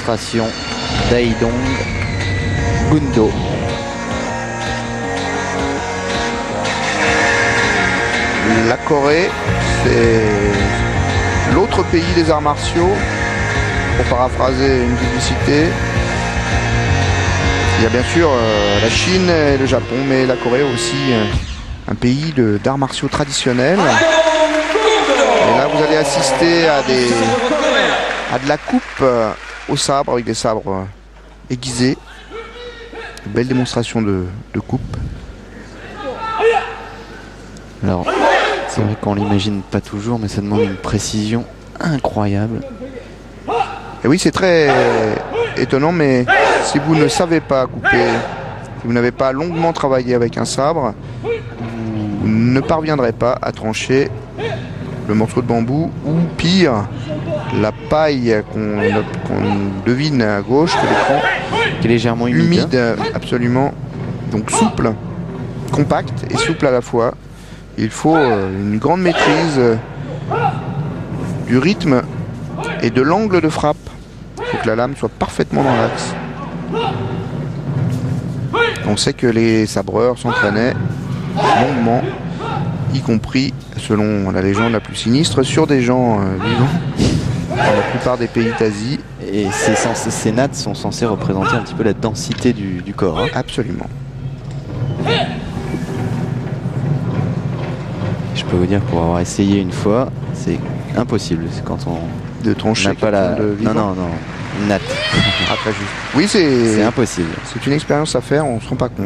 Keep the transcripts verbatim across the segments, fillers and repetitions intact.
démonstration d'Aidong Gundo. La Corée, c'est l'autre pays des arts martiaux, pour paraphraser une publicité. Il y a bien sûr euh, la Chine et le Japon, mais la Corée aussi euh, un pays d'arts martiaux traditionnels. Et là, vous allez assister à, des, à de la coupe euh, au sabre, avec des sabres euh, aiguisés. Une belle démonstration de, de coupe. Alors, c'est vrai qu'on l'imagine pas toujours, mais ça demande une précision incroyable. Et oui, c'est très étonnant, mais si vous ne savez pas couper, si vous n'avez pas longuement travaillé avec un sabre, vous ne parviendrez pas à trancher le morceau de bambou, ou pire, la paille qu'on qu'on devine à gauche de l'écran, qui est légèrement humide, humide, absolument, donc souple, compacte et souple à la fois. Il faut une grande maîtrise du rythme et de l'angle de frappe. Il faut que la lame soit parfaitement dans l'axe. On sait que les sabreurs s'entraînaient longuement, y compris, selon la légende la plus sinistre, sur des gens euh, vivants dans la plupart des pays d'Asie. Et ces, sens, ces nattes sont censées représenter un petit peu la densité du, du corps. Hein. Absolument. Je peux vous dire, pour avoir essayé une fois, c'est impossible. C'est quand on de trancher n'a pas la. De non, non, non. Une natte. Ah, très juste. Oui, c'est. C'est impossible. C'est une expérience à faire, on ne se rend pas compte.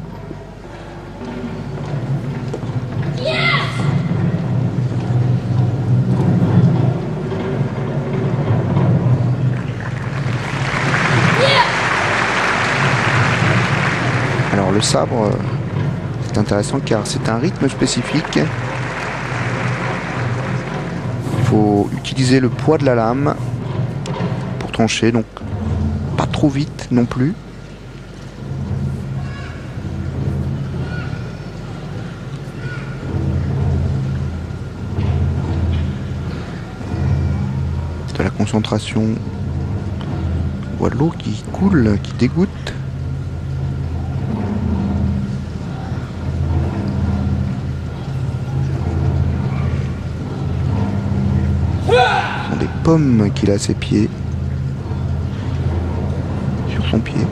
Alors le sabre, c'est intéressant car c'est un rythme spécifique. Il faut utiliser le poids de la lame pour trancher, donc pas trop vite non plus. De la concentration, on voit de l'eau qui coule, qui dégoûte. Des pommes qu'il a à ses pieds, sur son pied.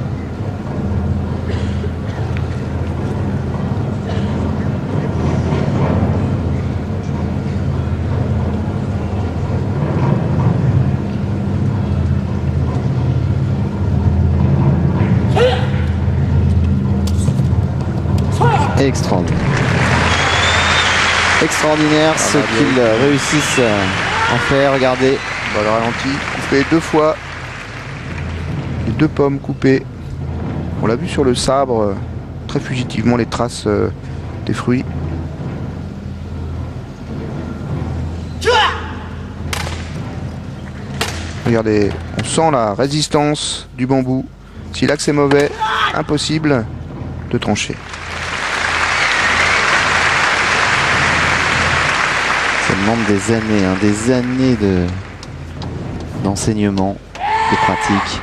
Extraordinaire. Extraordinaire ce qu'ils réussissent à faire. Regardez. On va le ralenti, coupé deux fois. Les deux pommes coupées. On l'a vu sur le sabre, très fugitivement, les traces euh, des fruits. Regardez, on sent la résistance du bambou. Si l'axe est mauvais, impossible de trancher. Ça demande des années, hein, des années de d'enseignement, de pratique.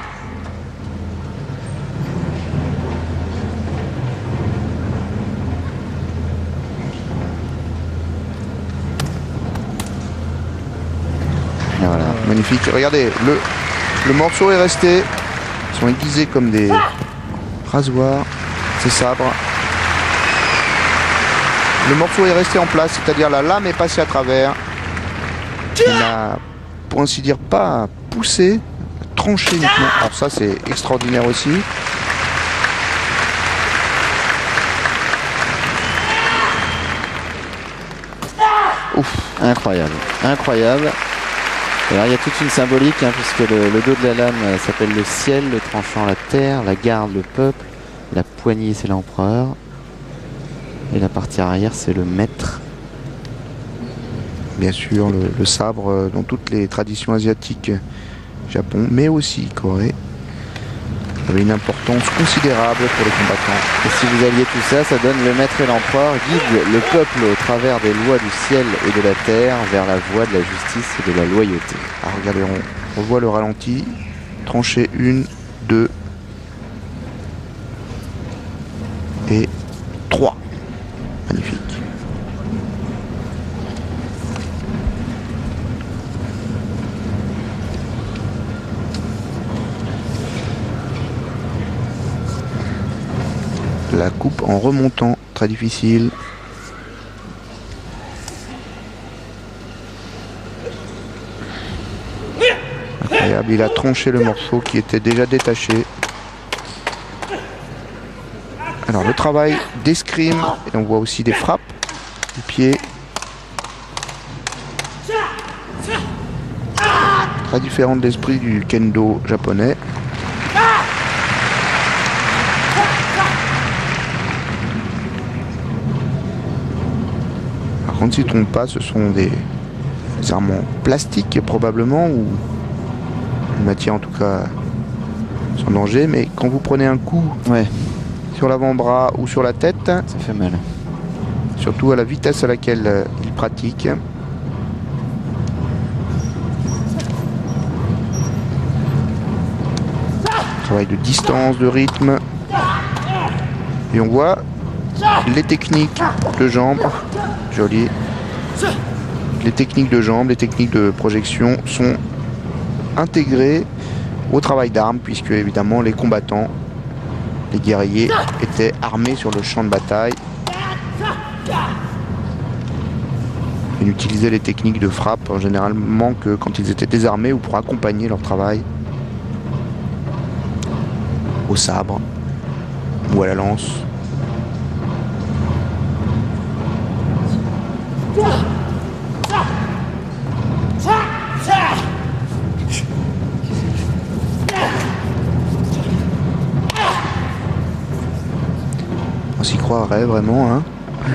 Et voilà, magnifique. Regardez, le, le morceau est resté. Ils sont aiguisés comme des rasoirs, ces sabres. Le morceau est resté en place, c'est-à-dire la lame est passée à travers. Il n'a, pour ainsi dire, pas poussé, tranché uniquement. Alors ça, c'est extraordinaire aussi. Ouf, incroyable, incroyable. Alors il y a toute une symbolique, hein, puisque le, le dos de la lame euh, s'appelle le ciel, le tranchant la terre, la garde le peuple, la poignée c'est l'empereur, et la partie arrière c'est le maître. Bien sûr, le, le sabre euh, dans toutes les traditions asiatiques, Japon, mais aussi Corée, avait une importance considérable pour les combattants. Et si vous alliez tout ça, ça donne le maître et l'empereur guide le peuple au travers des lois du ciel et de la terre vers la voie de la justice et de la loyauté. Ah, regardez, on, on voit le ralenti. trancher une, deux et trois. Magnifique. La coupe en remontant, très difficile. Incroyable, il a tranché le morceau qui était déjà détaché. Alors le travail d'escrime, et on voit aussi des frappes du pied. Très différent de l'esprit du kendo japonais. Par contre, s'il ne trompe pas, ce sont des armes en plastique probablement, ou une matière en tout cas sans danger, mais quand vous prenez un coup ouais. sur l'avant-bras ou sur la tête, ça fait mal. Surtout à la vitesse à laquelle euh, il pratique. Travail de distance, de rythme. Et on voit les techniques de jambes. Joli. Les techniques de jambes, les techniques de projection sont intégrées au travail d'armes, puisque évidemment les combattants, les guerriers, étaient armés sur le champ de bataille. Ils utilisaient les techniques de frappe généralement que quand ils étaient désarmés ou pour accompagner leur travail au sabre ou à la lance. On s'y croirait vraiment, hein.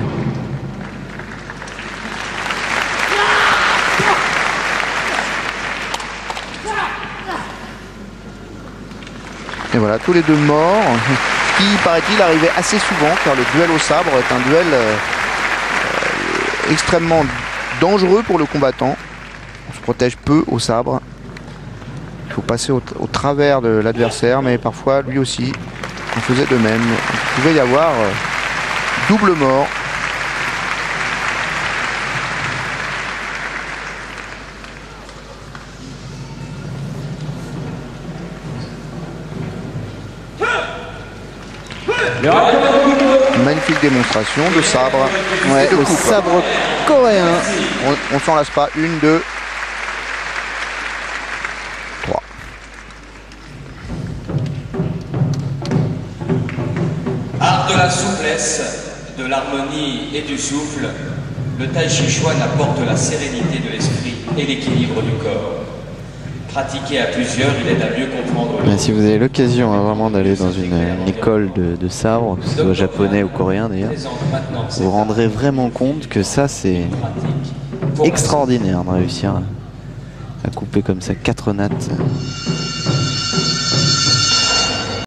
Et voilà, tous les deux morts, qui paraît-il arrivait assez souvent, car le duel au sabre est un duel euh, euh, extrêmement dangereux pour le combattant. On se protège peu au sabre. Il faut passer au, au travers de l'adversaire, mais parfois lui aussi on faisait de même. Il pouvait y avoir euh, double mort. Magnifique démonstration de sabre. Ouais, de le coupe. sabre coréen. On, on s'en lasse pas. Une, deux, trois. Art de la souplesse, de l'harmonie et du souffle, le Tai Chi Chuan apporte la sérénité de l'esprit et l'équilibre du corps. Pratiqué à plusieurs, il aide à mieux comprendre le... Mais si vous avez l'occasion hein, vraiment d'aller dans une, une école de, de sabre, que ce soit japonais ou coréen d'ailleurs, vous vous rendrez vraiment compte que ça c'est extraordinaire de réussir à, à couper comme ça quatre nattes.